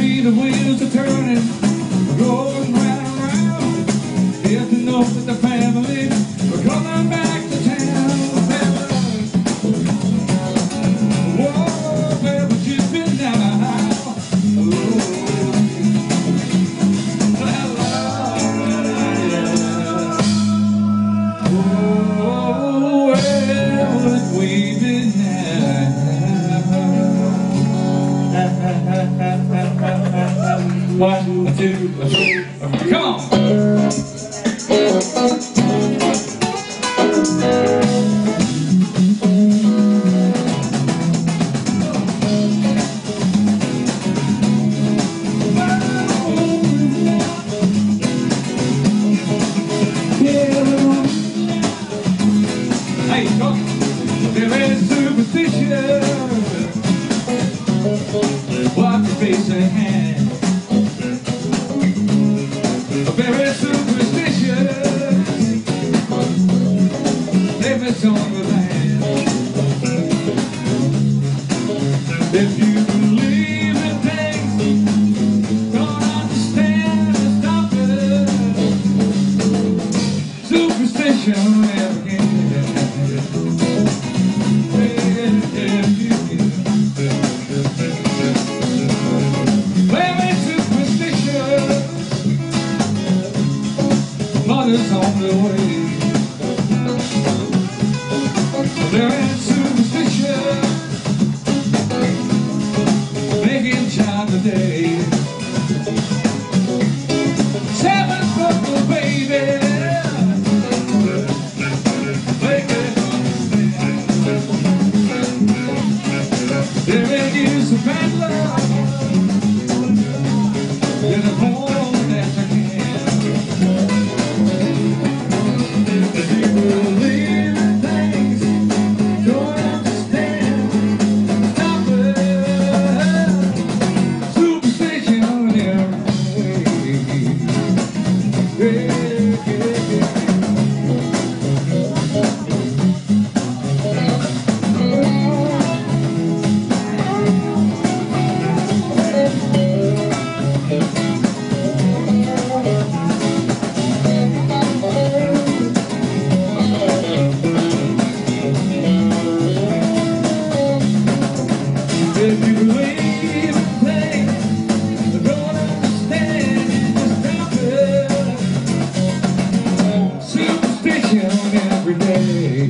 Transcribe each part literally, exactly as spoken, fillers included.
see the wheels are turning, going round and round. Get to know that the family are coming back to town. Whoa, baby, she's been now. Oh, well, look, we've been one, two, three, come on! Hey, Chalkie, there is superstition. Watch your face and hand. Very superstitious. Every song of land. If you believe in things, don't understand and stop it. Superstition never can. Mother's on the way. There ain't superstition making child today. Seven buckle, baby. Make it understand. There ain't use of bad love in a home that I can. If you believe in things I don't understand, just stop it. Superstition every day.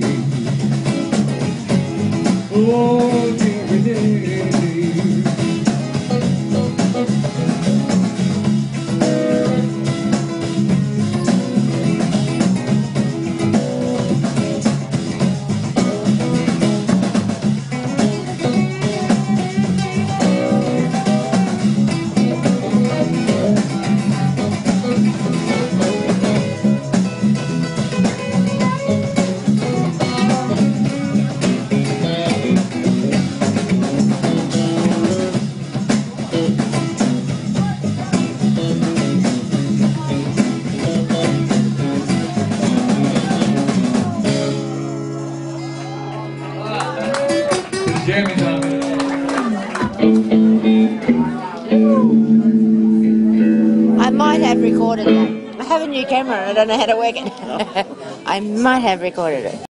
Oh, every day. I might have recorded that. I have a new camera and I don't know how to work it. I might have recorded it.